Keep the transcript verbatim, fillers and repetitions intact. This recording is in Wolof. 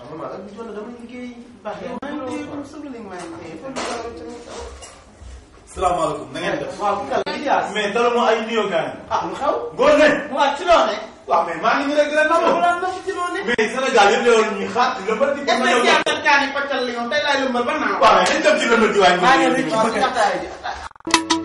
xam nga maa ngi doon damay liggéey baax na maa ngi liggéey comme sëb la maa ngi liggéey foofu la ko tamit. salaamaaleykum na ngeen def. waaw kàlla gi yaa. mais daluma ay nuyoo gaañ. ah lu xew. góor ne. waaw ci loo ne. waaw mais maa ngi nii rek dina nangu. wala na ci loo ne. mais Sénégal yëpp la woon ñuy xaar ci lëmbal di. est-ce que yàlla kaani pàccal li ñoom tey laay lëmbal ba naaw. waaw mais dañ dem ci lëmbal di waay. maa ngi leen di bëgg a